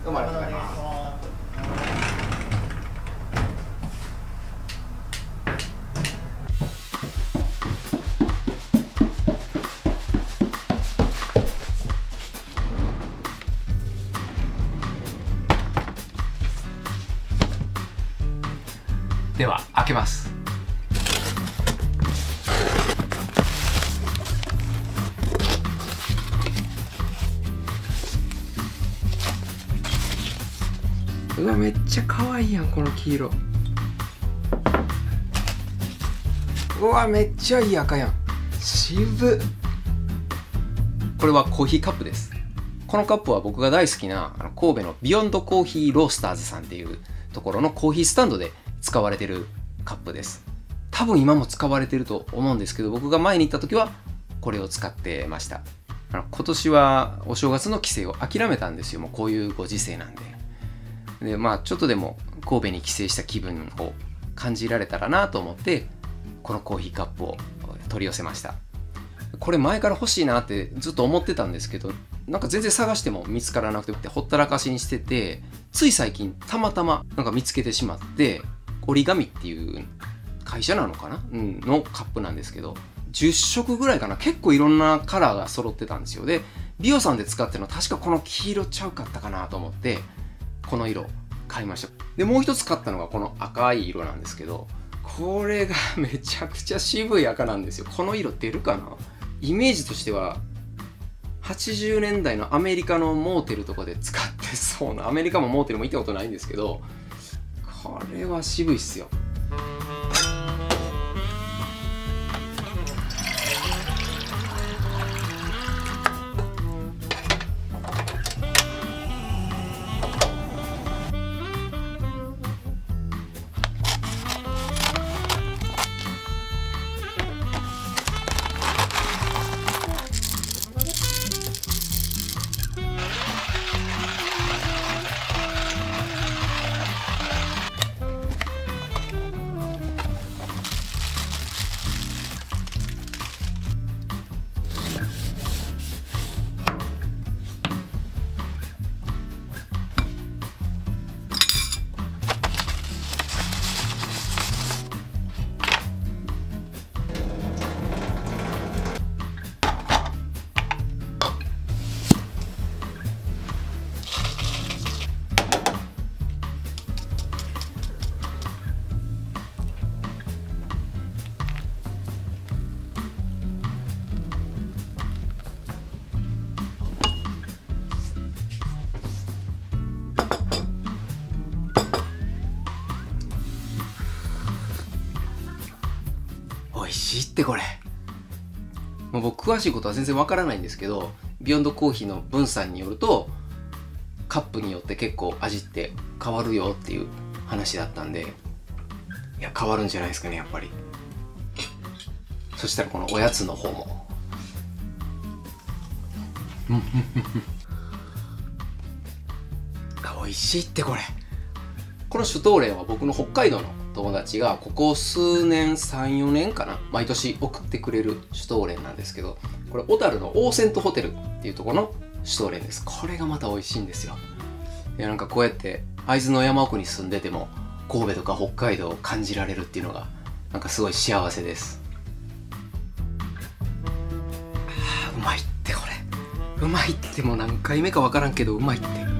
どうもありがとうございます。では開けます。うわ、めっちゃ可愛いやんこの黄色。うわ、めっちゃいい赤やん。渋っ。これはコーヒーカップです。このカップは僕が大好きな神戸のビヨンドコーヒーロースターズさんっていうところのコーヒースタンドで使われてるカップです。多分今も使われてると思うんですけど、僕が前に行った時はこれを使ってました。今年はお正月の帰省を諦めたんですよ。もうこういうご時世なんで。で、まあちょっとでも神戸に帰省した気分を感じられたらなと思って、このコーヒーカップを取り寄せました。これ前から欲しいなってずっと思ってたんですけど、なんか全然探しても見つからなくてほったらかしにしてて、つい最近たまたまなんか見つけてしまって、折り紙っていう会社なのかな、のカップなんですけど、10色ぐらいかな、結構いろんなカラーが揃ってたんですよ。で、ビオさんで使ってるのは確かこの黄色ちゃうかったかなと思って、この色買いました。で、もう一つ買ったのがこの赤い色なんですけど、これがめちゃくちゃ渋い赤なんですよ。この色出るかな。イメージとしては80年代のアメリカのモーテルとかで使ってそうな、アメリカもモーテルも行ったことないんですけど、これは渋いっすよ。美味しいってこれ。もう僕詳しいことは全然わからないんですけど、ビヨンドコーヒーの文さんによると、カップによって結構味って変わるよっていう話だったんで、いや変わるんじゃないですかね、やっぱり。そしたらこのおやつの方も美味しいってこれ。このシュトーレンは僕の北海道の友達がここ数年 3,4 年かな、毎年送ってくれるシュトーレンなんですけど、これ小樽のオーセントホテルっていうところのシュトーレンです。これがまた美味しいんですよ。いや、なんかこうやって会津の山奥に住んでても神戸とか北海道を感じられるっていうのがなんかすごい幸せです。うまいってこれ。うまいってもう何回目かわからんけどうまいって。